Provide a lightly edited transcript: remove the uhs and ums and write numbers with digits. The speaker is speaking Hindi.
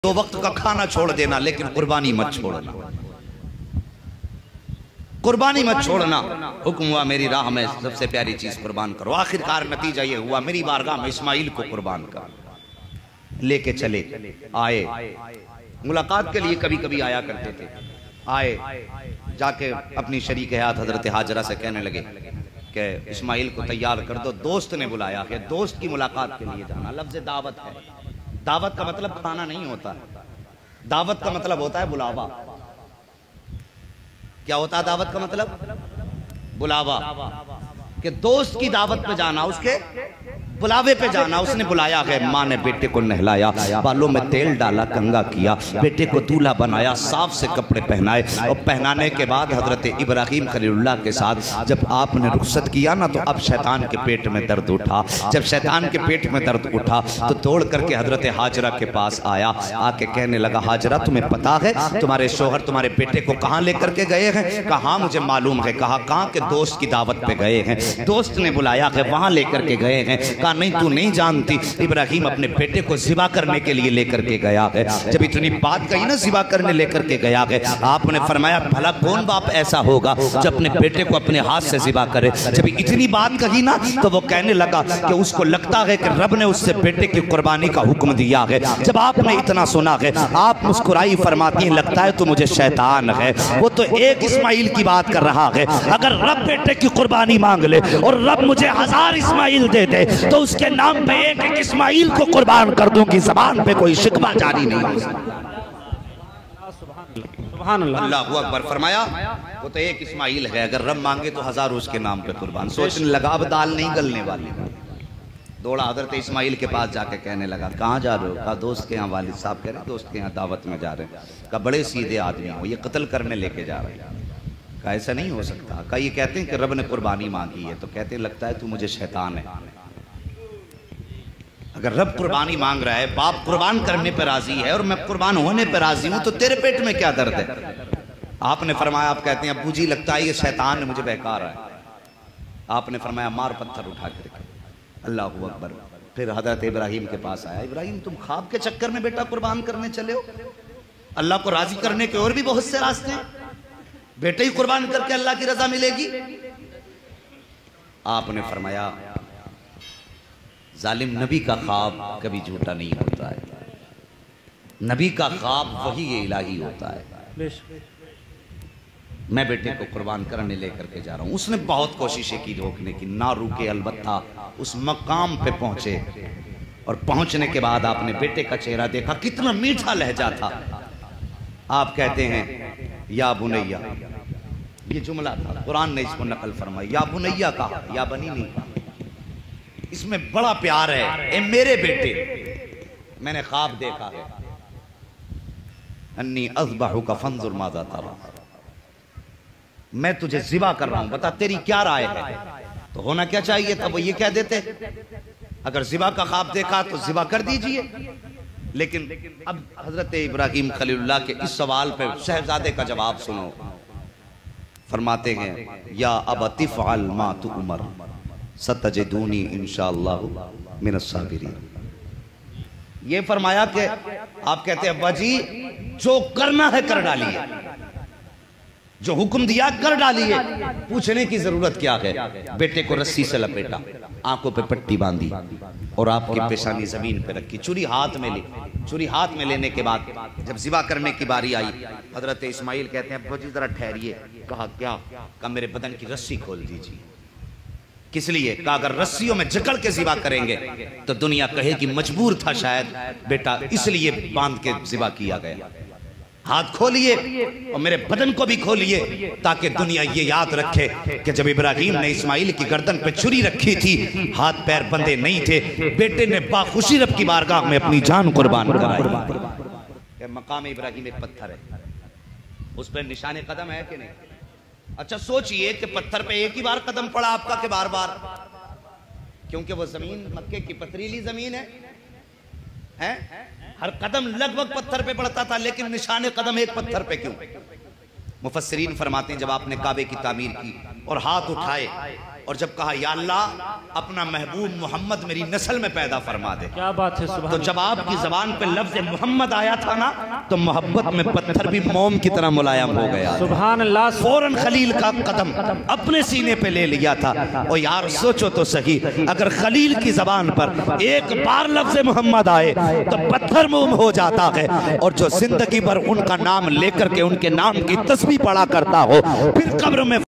दो वक्त का खाना छोड़ देना, लेकिन कुर्बानी मत छोड़ना, कुर्बानी मत छोड़ना। हुक्म हुआ मेरी राह में सबसे प्यारी चीज कुर्बान करो। आखिरकार नतीजा ये हुआ, मेरी बारगाह में इस्माइल को कुर्बान कर लेके चले आए। मुलाकात के लिए कभी कभी आया करते थे। आए, जाके अपनी शरीक हयात हजरत हाजरा से कहने लगे कि इस्माइल को तैयार कर दो। दोस्त ने बुलाया है, दोस्त की मुलाकात के लिए जाना। लफ्ज़ दावत है। दावत का मतलब खाना नहीं होता, दावत का मतलब होता है बुलावा। क्या होता है दावत का मतलब? बुलावा। कि दोस्त की दावत पे जाना, उसके बुलावे पे जाना। उसने बुलाया है, माँ ने बेटे को नहलाया, बालों में तेल डाला, कंघा किया, बेटे को दूल्हा बनाया, साफ से कपड़े पहनाए। और पहनाने के बाद हजरत इब्राहिम खलीलुल्लाह के साथ जब आपने रुखसत किया ना, तो अब शैतान के पेट में दर्द उठा। जब शैतान के पेट में दर्द उठा तो दौड़ करके हजरत हाजरा के पास आया। आके कहने लगा, हाजरा तुम्हें पता है तुम्हारे शोहर तुम्हारे बेटे को कहाँ लेकर के गए हैं? कहा हाँ मुझे मालूम है। कहा कहाँ के? दोस्त की दावत पे गए हैं, दोस्त ने बुलाया है, वहां लेकर के गए हैं। कहा नहीं तू नहीं जानती, इब्राहिम अपने बेटे को ज़िबा करने के लिए लेकर के गया है। जब इतनी बात कही ना, ज़िबा करने लेकर के गया है, आपने फरमाया भला कौन बाप ऐसा होगा जो अपने बेटे को अपने हाथ से ज़िबा करे? जब इतनी बात कही ना, तो वो कहने लगा कि उसको लगता है कि रब ने उससे बेटे की कुर्बानी का हुक्म दिया है। जब आपने इतना सुना है, आप मुस्कुराई, फरमाती हैं लगता है तो मुझे शैतान है। वो तो एक इस्माइल की बात कर रहा है। अगर रब बेटे की कुर्बानी मांग ले और रब मुझे 1000 इस्माइल दे दे, तो उसके नाम पे एक एक इस्माइल को कुर्बान कर दूंगी। ज़बान पे कोई शिकवा जारी नहीं हो सकता। अल्लाहू अकबर। फरमाया वो तो एक इस्माइल है, अगर रब मांगे तो 1000 उसके नाम पे कुर्बान। सोचने लगा अब दाल नहीं गलने वाली। दौड़ा हजरत इस्माइल के पास जाके कहने लगा, कहाँ जा रहे हो? कहा दोस्त के यहाँ, वालिद साहब कह रहे दोस्त के यहाँ दावत में जा रहे हैं। कहा बड़े सीधे आदमी हो, ये कत्ल करने लेके जा रहे हैं। कहा ऐसा नहीं हो सकता। कहा ये कहते हैं कि रब ने कुर्बानी मांगी है, तो कहते हैं लगता है तू मुझे शैतान है। अगर रब कुर्बानी मांग रहा है, बाप कुर्बान करने पर राजी है और मैं कुर्बान होने पर राजी हूं, तो तेरे पेट में क्या दर्द है? आपने फरमाया, आप कहते हैं अब्बू जी लगता है ये शैतान ने मुझे बहका रहा है। आपने फरमाया मार पत्थर उठा करके। अल्लाहू अकबर। फिर हजरत इब्राहिम के पास आया, इब्राहिम तुम ख्वाब के चक्कर में बेटा कुर्बान करने चले हो? अल्लाह को राजी करने के और भी बहुत से रास्ते हैं, बेटे ही कुर्बान करके अल्लाह की रजा मिलेगी। आपने फरमाया जालिम नबी का ख्वाब कभी झूठा नहीं होता है, नबी का ख्वाब वही इलाही होता है। मैं बेटे को कुर्बान करने लेकर के जा रहा हूँ। उसने बहुत कोशिशें की रोकने की, ना रुके, अलबत्ता उस मकाम पे पहुंचे। और पहुंचने के बाद आपने बेटे का चेहरा देखा, कितना मीठा लहजा था। आप कहते हैं या बुनैया, ये जुमला था, कुरान ने इसको नकल फरमाई। या बुनैया कहा, या बनी नहीं कहा। इसमें बड़ा प्यार है। ए मेरे बेटे, मैंने ख्वाब देखा है, अन्नी अज़बहु का फंजुर माज़ा तरा, मैं तुझे ज़िबा कर रहा हूं, बता तेरी क्या राय है? तो होना क्या चाहिए था? वो ये कह देते अगर ज़िबा का ख्वाब देखा तो ज़िबा कर दीजिए। लेकिन अब हजरत इब्राहिम खलीलुल्लाह के इस सवाल पे शहजादे का जवाब सुनो। फरमाते हैं या अबती फ़अल मा तुअमर सतजिदूनी इंशाअल्लाहु मिनस साबिरीन। ये फरमाया कि आप कहते हैं अब्बा जी जो करना है कर डालिए, जो हुक्म दिया कर डालिए, पूछने की जरूरत क्या है? बेटे को रस्सी से लपेटा, आंखों पे पट्टी बांधी और आपकी पेशानी जमीन पे रखी, छुरी हाथ में ली। छुरी हाथ में लेने के बाद जब ज़िबा करने की बारी आई, हजरत इस्माइल कहते हैं अब्बा जी जरा ठहरिए। कहा क्या? कहा मेरे बदन की रस्सी खोल दीजिए। किस लिए? कहा अगर रस्सियों में जकड़ के ज़िबा करेंगे तो दुनिया कहेगी मजबूर था शायद बेटा, इसलिए बांध के ज़िबा किया गया। हाथ खोलिए और मेरे बदन को भी खोलिए, ताकि दुनिया ये याद रखे कि जब इब्राहिम ने इस्माइल की गर्दन पे छुरी रखी थी, हाथ पैर बंधे नहीं थे, बेटे ने बाखुशी रब की बारगाह में अपनी जान कुर्बान कराई। मकाम इब्राहिम एक पत्थर है, उस पर निशाने कदम है कि नहीं? अच्छा सोचिए कि पत्थर पे एक ही बार कदम पड़ा आपका कि बार बार? क्योंकि वो जमीन मक्के की पथरीली जमीन है? हर कदम लगभग पत्थर पे पड़ता था, लेकिन निशाने कदम एक पत्थर पे क्यों? मुफस्सिरीन फरमाते हैं जब आपने काबे की तामीर की और हाथ उठाए और जब कहा या अल्लाह अपना महबूब मोहम्मद मेरी नस्ल में पैदा फरमा दे, क्या बात है। तो जब आपकी जबान पे लफ्ज मोहम्मद आया था ना तो मोहब्बत में पत्थर भी मोम की तरह मुलायम हो गया। सुभान अल्लाह। फौरन खलील का कदम अपने सीने पे ले लिया था। और यार सोचो तो सही, अगर खलील की जबान पर एक बार लफ्ज मोहम्मद आए तो पत्थर मोम हो जाता है, और जो जिंदगी भर उनका नाम लेकर के उनके नाम की तस्बीह पढ़ा करता हो फिर कब्र में